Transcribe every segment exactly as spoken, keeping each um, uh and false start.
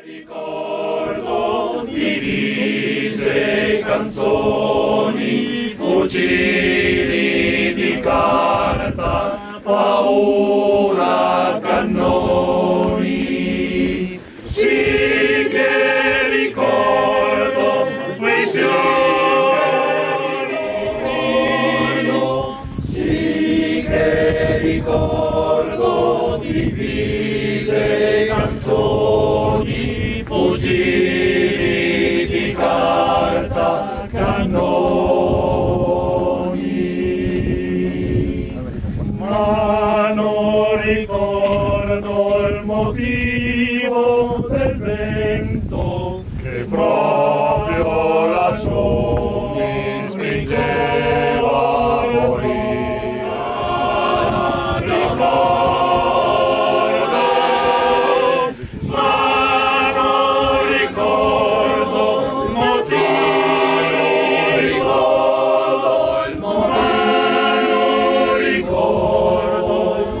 Ricordo divise, canzoni, fucili di carta, paura, cannoni. Sì che ricordo quei fiori, sì che ricordo divise, canzoni, fucili di carta, cannoni. Ma non ricordo il motivo del vento che proprio lassù mi spingeva a morire. Ricordo, ma non ricordo il motivo, ricordo il motivo, ricordo il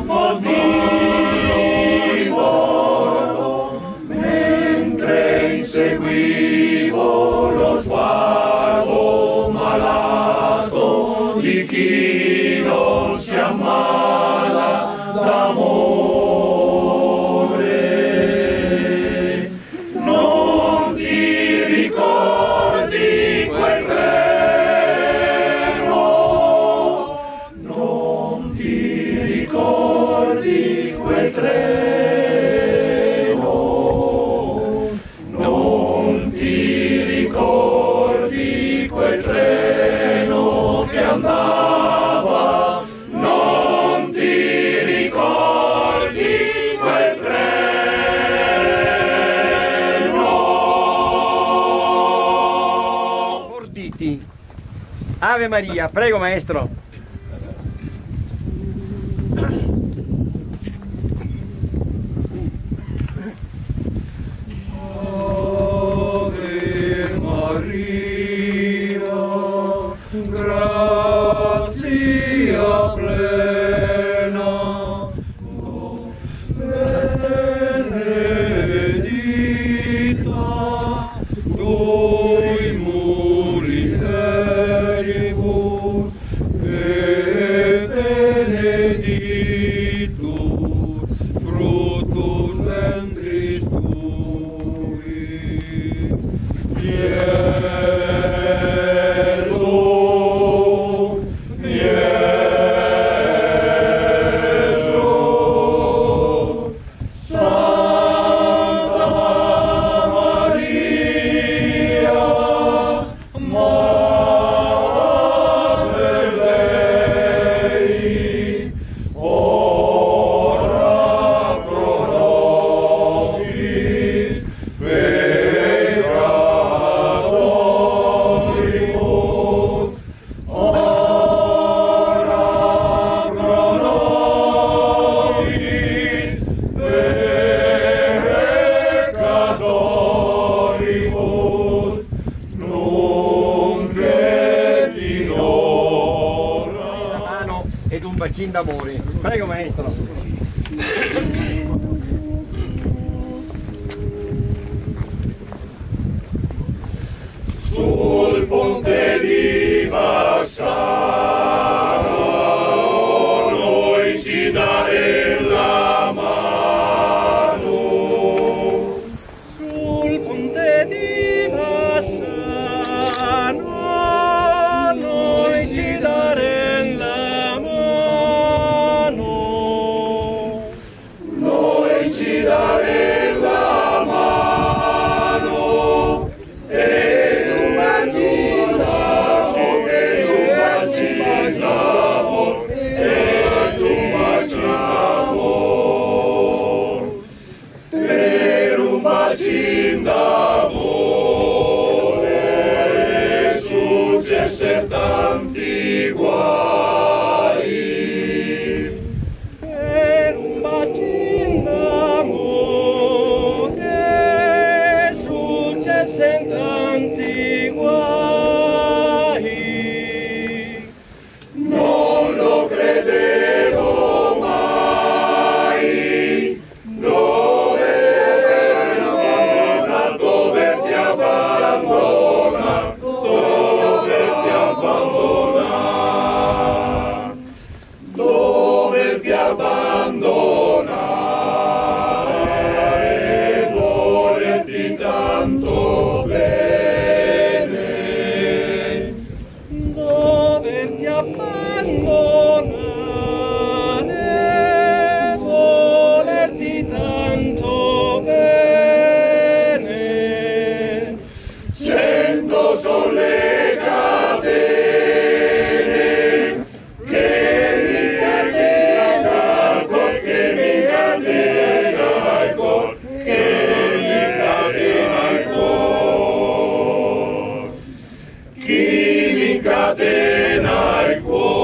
motivo, mentre inseguivo lo sguardo malato di chi non si ammala d'amore. Non ti ricordi quel treno, non ti ricordi quel treno, non ti ricordi quel treno che andava, non ti ricordi quel treno. Orditi. Ave Maria, prego maestro. Ave Maria, grazia plena, benedicta tui mulieribus et benedictus fructus ventris tui. Gesù, Gesù, Santa Maria, Madre Dei, ora pro nobis peccatoribus, ora pro nobis peccatoribus, nunc et in hora. Una mano ed un bacino d'amore. Prego maestro. Sul ponte di Bassano noi ci daremo la mano. Sul ponte di Bassano noi ci daremo la mano. Noi ci daremo la mano e un bacino, e un bacino, e un bacino, per un bacino d'amore successe tanti guai. Per un bacino d'amore successe tanti guai. Non lo credevo mai, dove abbandonare, volerti tanto bene. Cento sono le catene che mi catena il cor, che mi catena il cor, che mi catena il cor. Chi mi catena il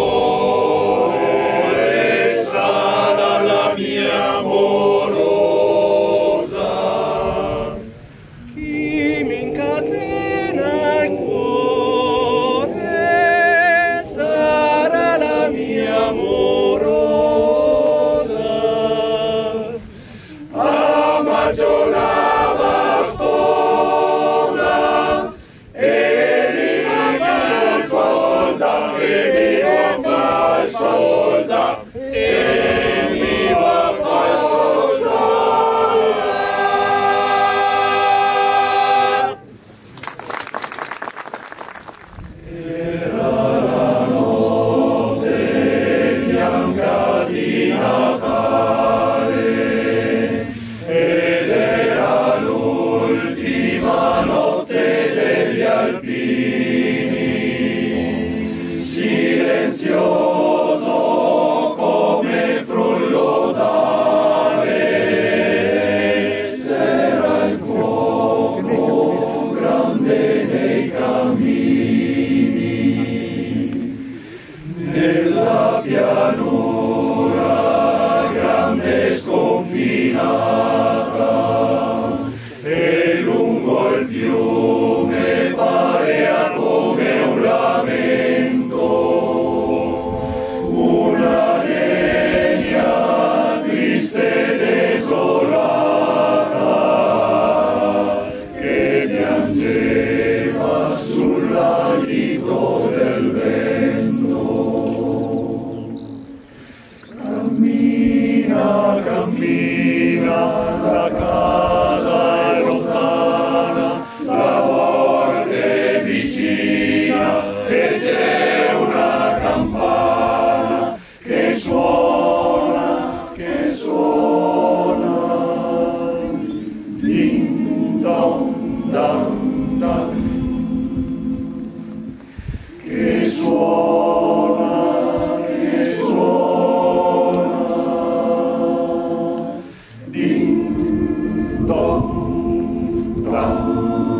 cuore sarà la mia amorosa. Chi mi incatena il cuore sarà la mia amorosa. Amaggio la sposa e mi va il solda, e mi va il solda, e mi va il solda. Era la notte bianca di Natale ed era l'ultima notte degli alpini, silenzioso come frullo d'ale, c'era il fuoco grande nei cammini, nella pianura grande sconfinata, e lungo il fiume parea come un lamento una legna triste e desolata che piangeva sull'alito del vento. Cammina, cammina, la casa è lontana, la morte è vicina e c'è una campana che suona, che suona. Ding dong dang dang, che suona, che suona. Ding dong dang.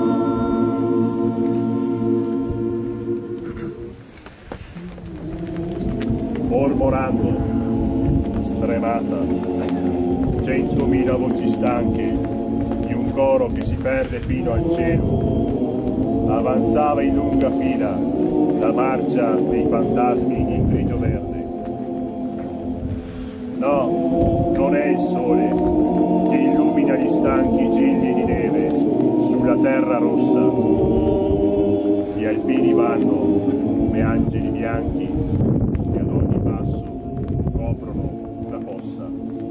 Mormorando, stremata, centomila voci stanche di un coro che si perde fino al cielo, avanzava in lunga fila la marcia dei fantasmi in grigio verde. No, non è il sole che illumina gli stanchi gigli di neve sulla terra rossa. Gli alpini vanno come angeli bianchi e ad ogni passo coprono una fossa.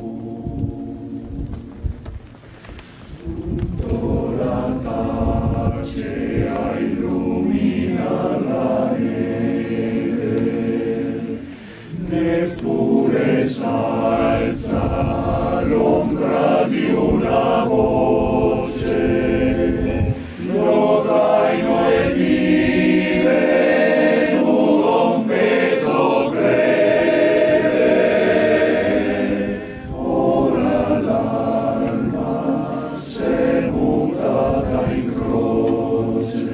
La tacea illumina la neve, neppure s'alza l'ombra di una voce, lo zaino è divenuto un peso greve, ora l'alma s'è mutata in croce.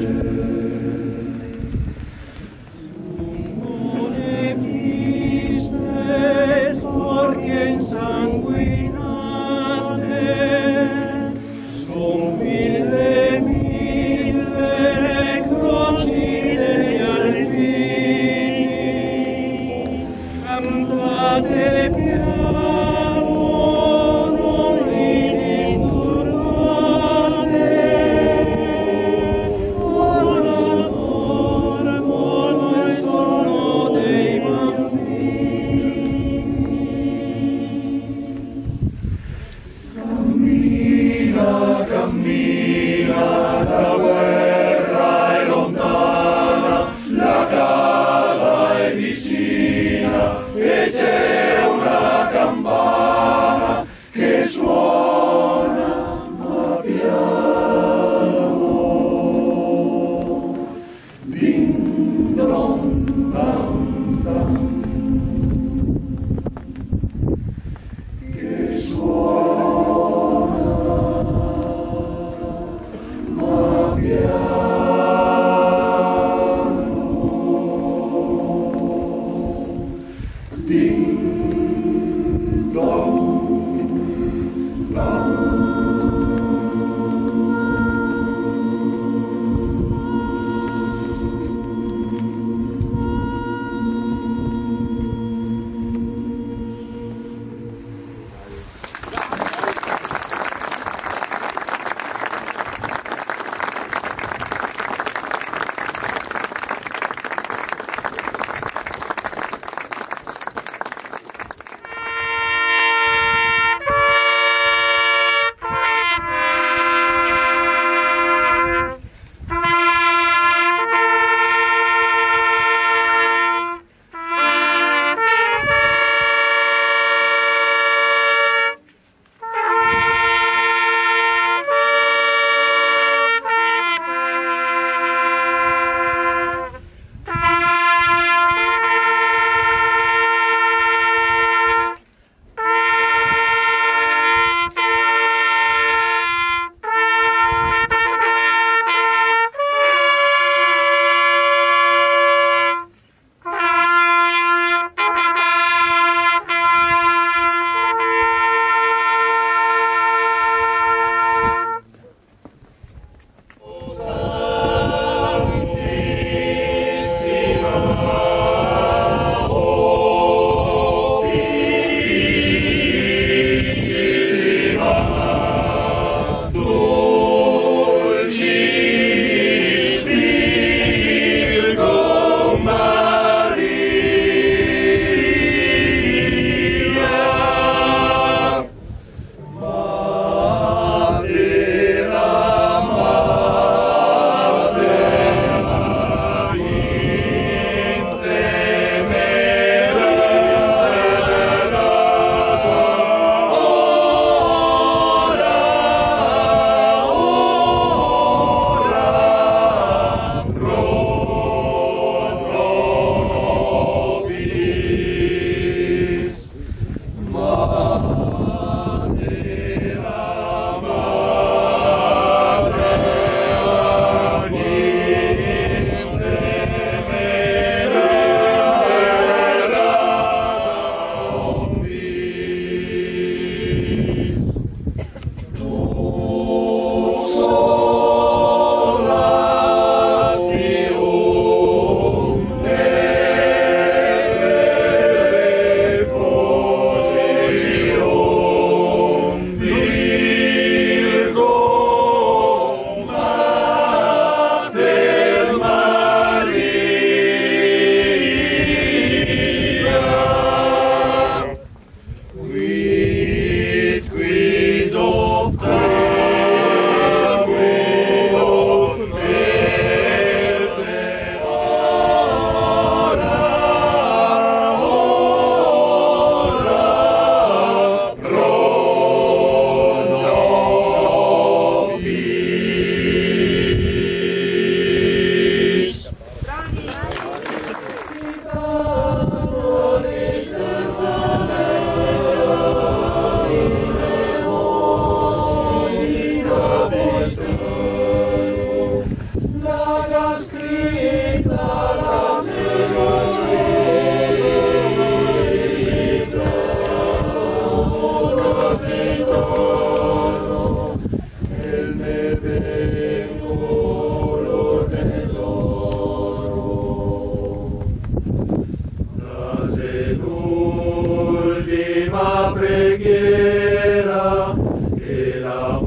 preghiera che la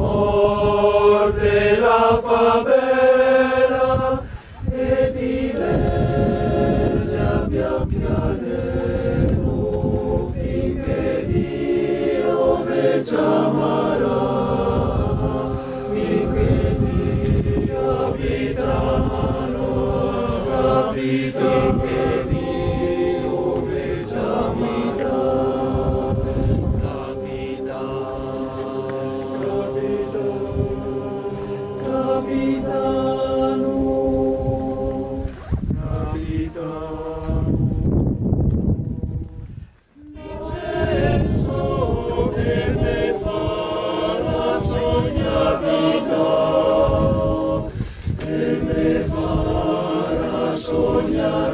morte la fa bella e di lei si abbia pianero finché Dio me ci amerà, finché Dio vi amerà, capito che Dio vi amerà. Capitano, capitano. baciar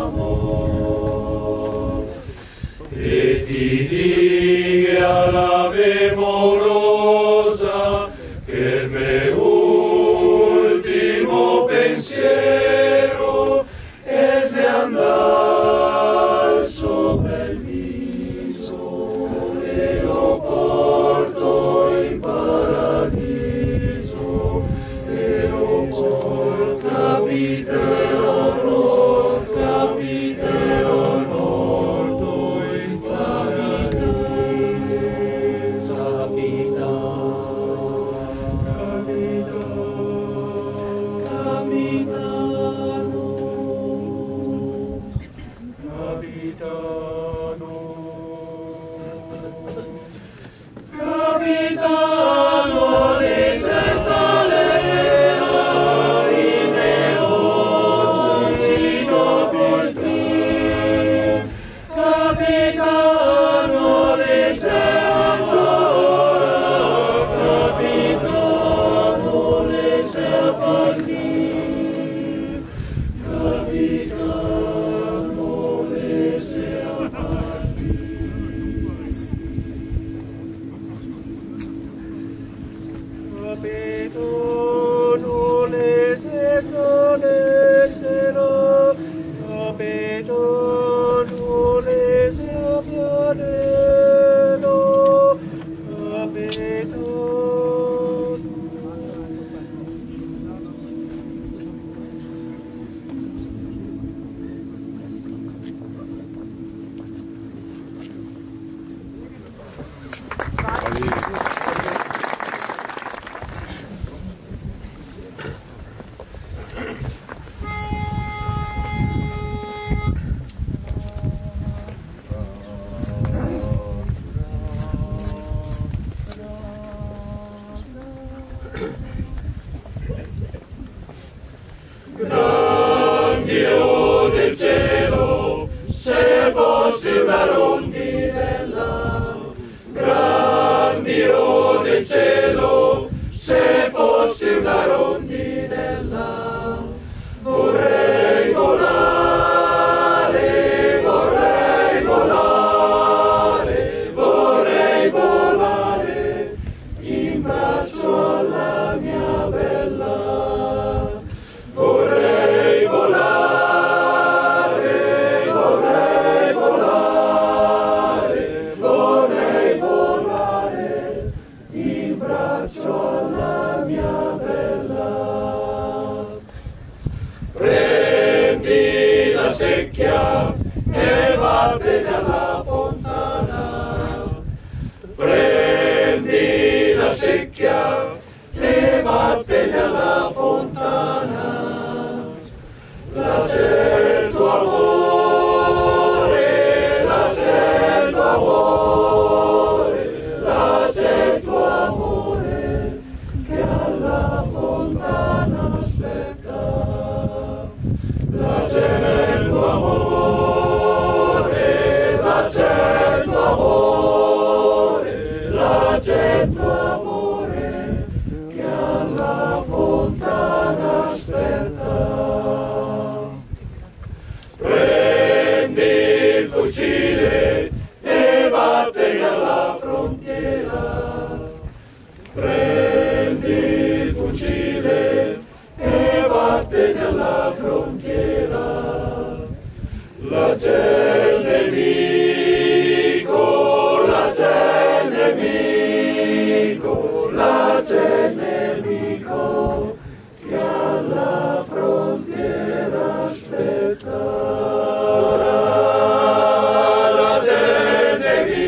d'amor. E ti diga l'Ave amorosa che il mio ultimo pensiero è se andare al suo bel viso e lo porto in paradiso e lo porto capiterò capiterò morto in paradiso capitano le sestalera in neoci capitano capitano le sestalera capitano le sestalera capitano le sestalera. Capitano le sestalera, capitano le sestalera, capitano. Gran Dio del cielo, se fossi una rondinella, gran Dio del cielo, se fossi una rondinella, vorrei volare, vorrei volare, vorrei volare in braccio alla mia bella. Vorrei volare, vorrei volare, vorrei volare in braccio alla mia bella. Prendi la secchia e vattene alla fontana. Prendi la secchia e vattene alla fontana. Là c'è il tuo amore, là c'è il tuo amore, là c'è il tuo amore che alla fontana aspetta. Là c'è il tuo amore, là c'è il tuo amore, là c'è il tuo amore che alla fontana aspetta. Prendi il fucile e vattene alla frontiera. Prendi il fucile e vattene alla frontiera. Là c'è il nemico, là c'è il nemico, là c'è il nemico che alla frontiera aspetta. Là c'è il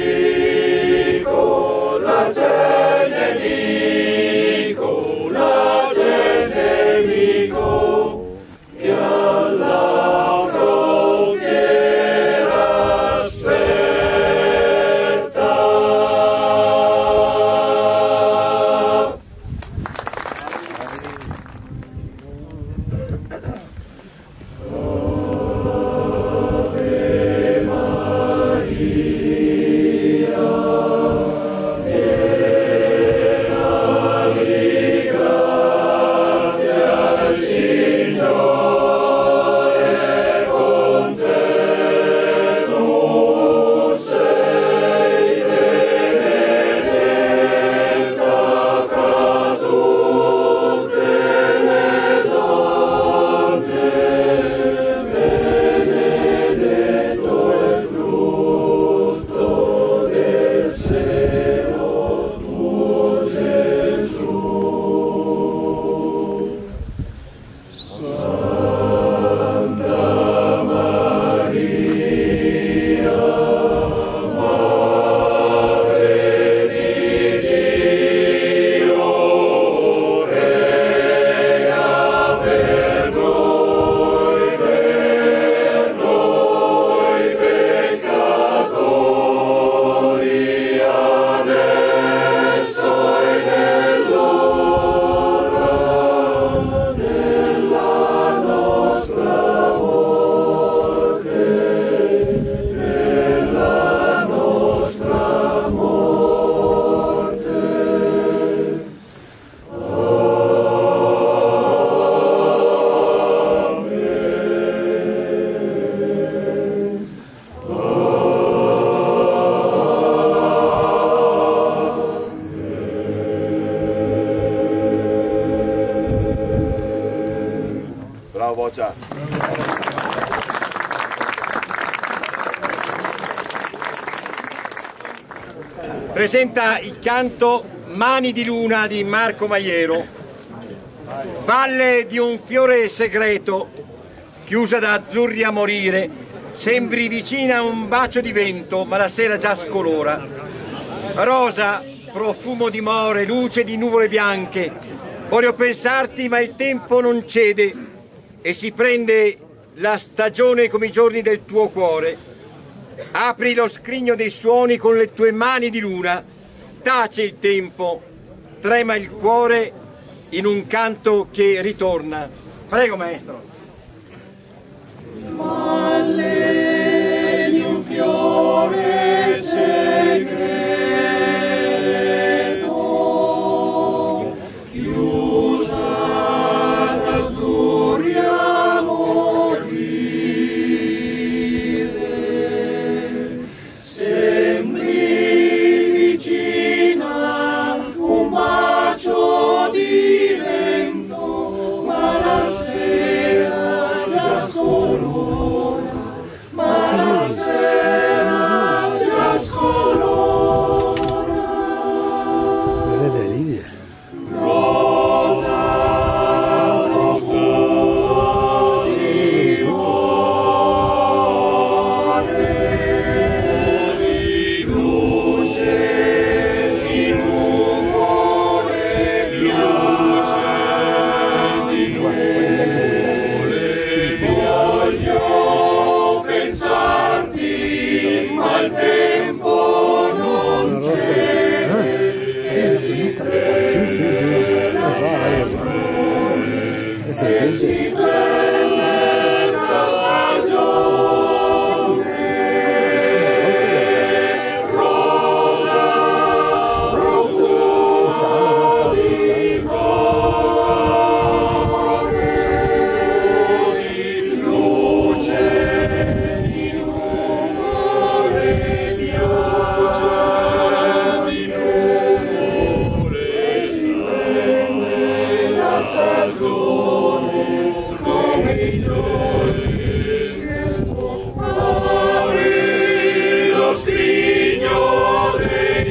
nemico, là c'è il nemico, là c'è il nemico che alla frontiera aspetta. Oh. presenta il canto Mani di Luna di Marco Maiero. Valle di un fiore segreto, chiusa da azzurri a morire, sembri vicina a un bacio di vento, ma la sera già scolora. Rosa, profumo di more, luce di nuvole bianche, voglio pensarti ma il tempo non cede e si prende la stagione come i giorni del tuo cuore. Apri lo scrigno dei suoni con le tue mani di luna, tace il tempo, trema il cuore in un canto che ritorna. Prego maestro. Valle di un fiore segreto, chiusa d'azzurri a morire, sembri vicina un bacio di vento, ma la sera già scolora, ma la sera già scolora. Cos'è da Lidia? Rosa, profumo di cuore, di luce, di nuvole bianche, di nuvole, voglio pensarti, ma il tempo non c'è, e si prende Sì, sì, sì. la Eh, si e si sente. prende la stagione. Rosa, profumo di cuore, di luce, di nuvole bianche, di nuvole, si prende la stagione come i giorni. Apri lo scrigno dei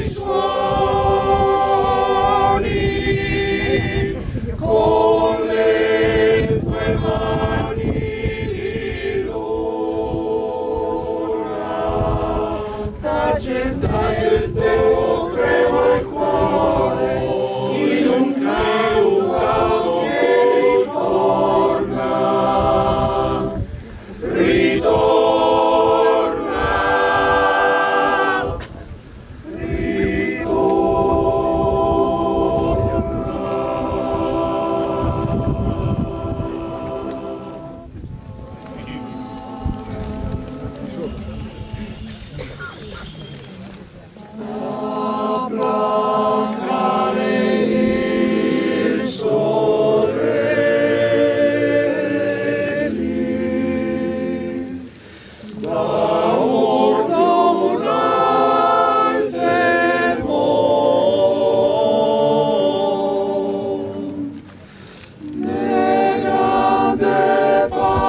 suoni con le tue mani di luna. Tace, tace il tempo, trema il cuore in un canto che ritorna, ritorna, il sole da orda un altermo, ne grande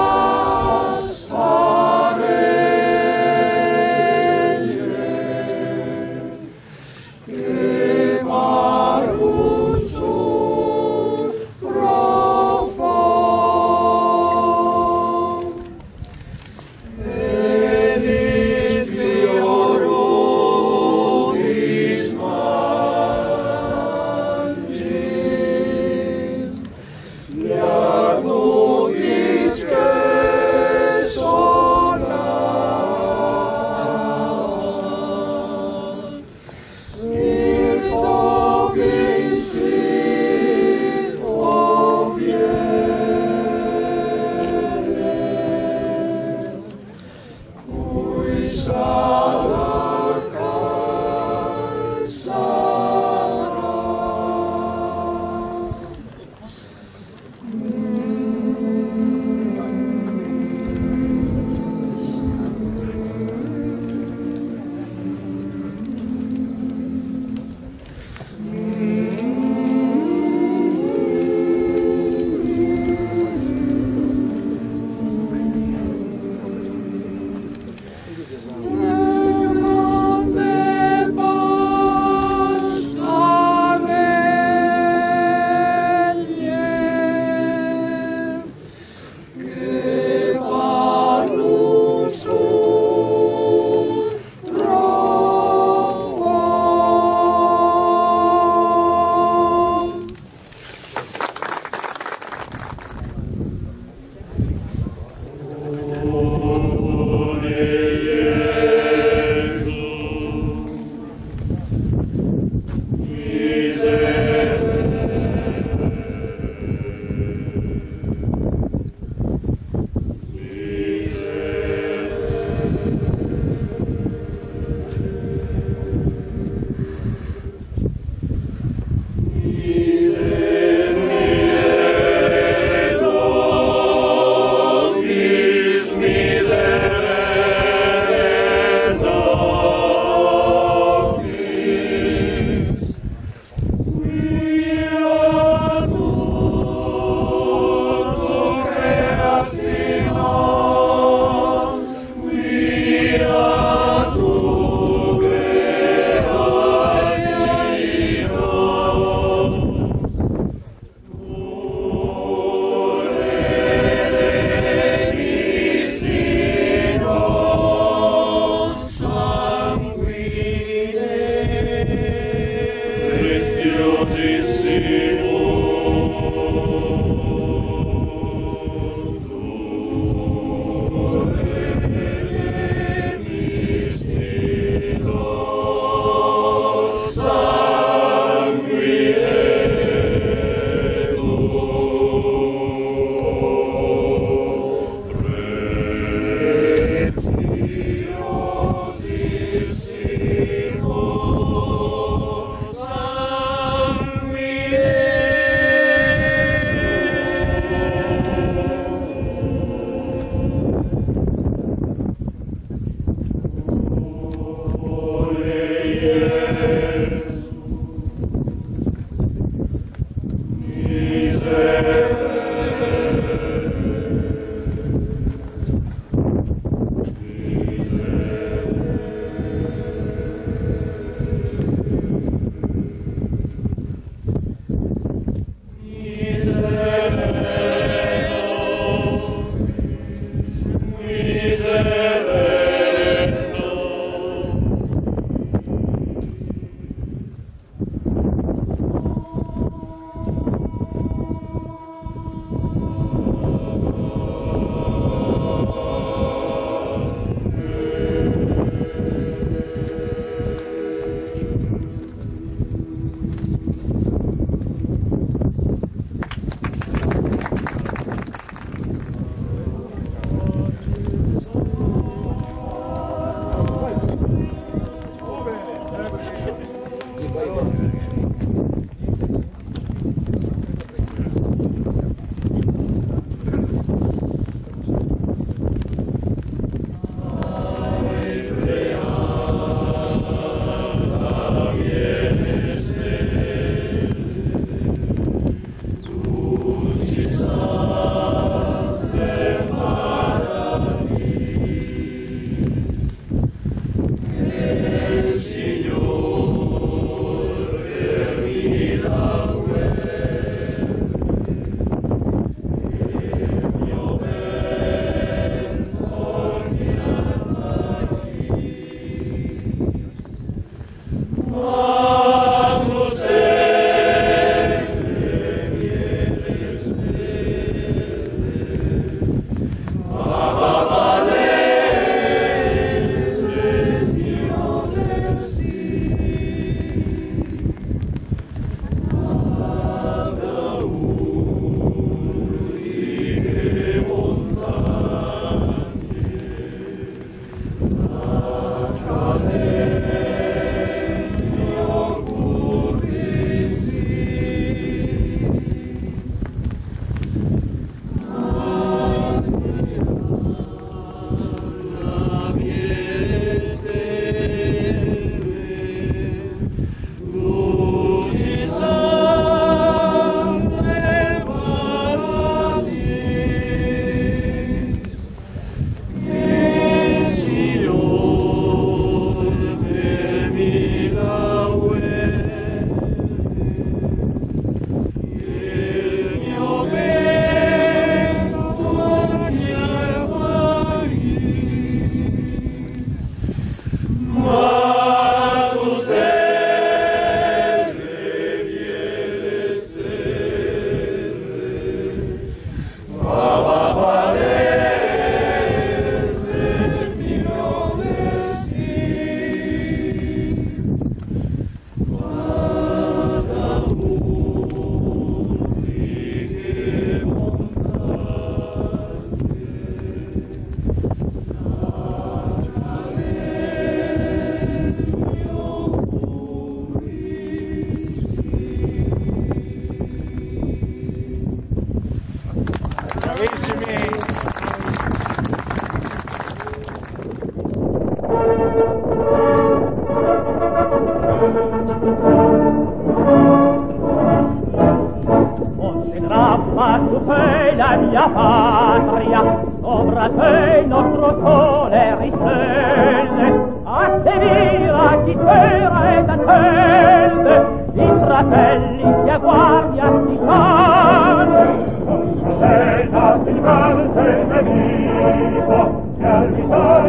pastarelle, che marruccio profondo, e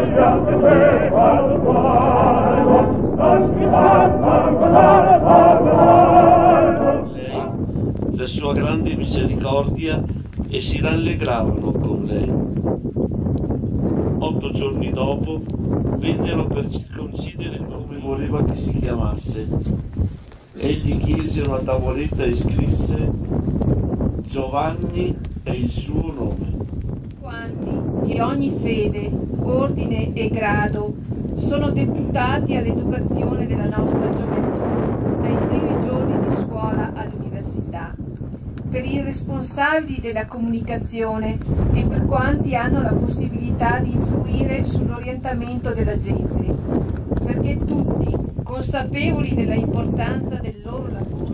La sua grande misericordia e si rallegravano con lei. Otto giorni dopo vennero per circoncidere come voleva che si chiamasse. Egli chiese una tavoletta e scrisse: Giovanni è il suo nome. Quanti di ogni fede, ordine e grado sono deputati all'educazione della nostra gioventù, dai primi giorni di scuola all'università, per i responsabili della comunicazione e per quanti hanno la possibilità di influire sull'orientamento della gente, perché tutti, consapevoli della importanza del loro lavoro,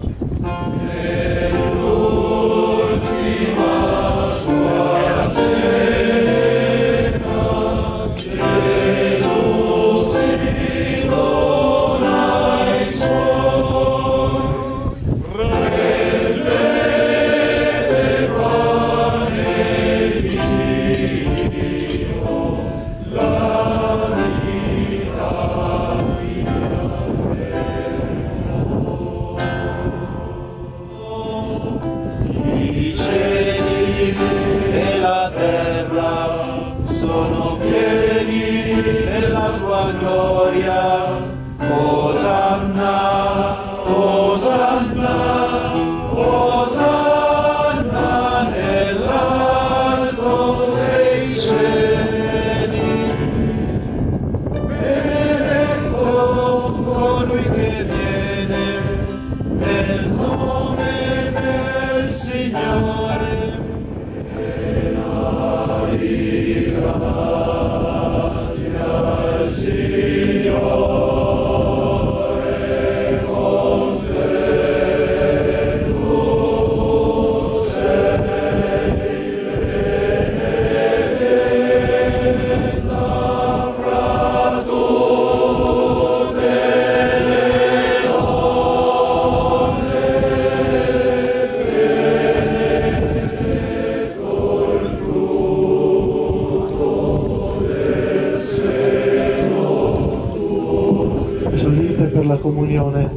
per la comunione.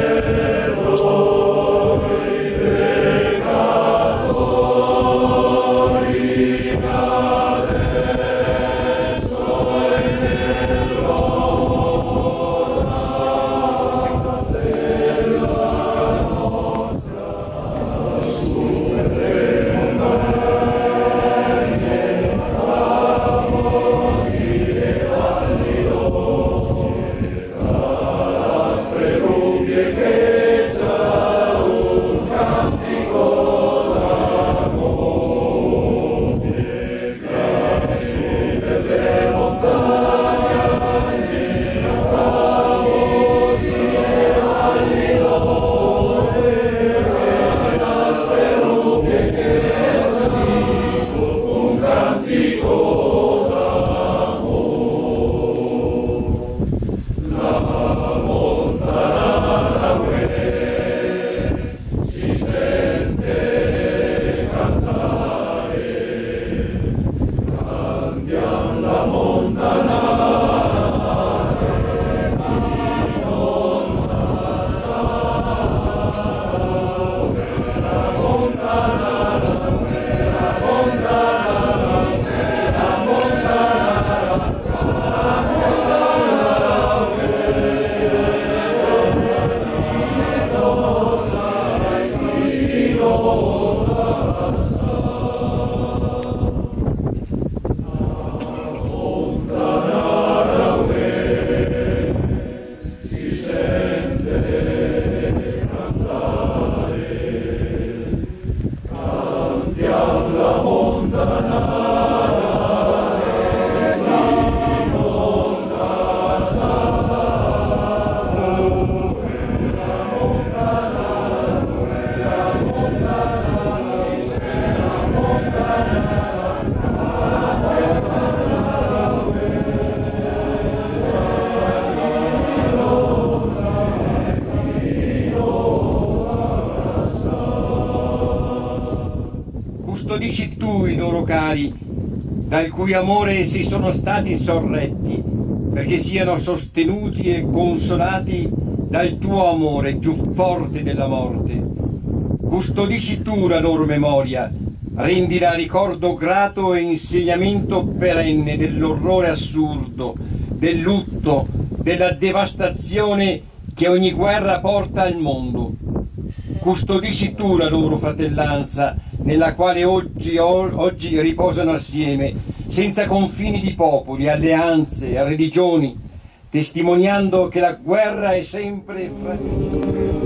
Oh Custodisci tu i loro cari, dal cui amore essi sono stati sorretti, perché siano sostenuti e consolati dal tuo amore più forte della morte. Custodisci tu la loro memoria, rendila ricordo grato e insegnamento perenne dell'orrore assurdo, del lutto, della devastazione che ogni guerra porta al mondo. Custodisci tu la loro fratellanza, nella quale oggi, oggi riposano assieme, senza confini di popoli, alleanze, religioni, testimoniando che la guerra è sempre fratricida.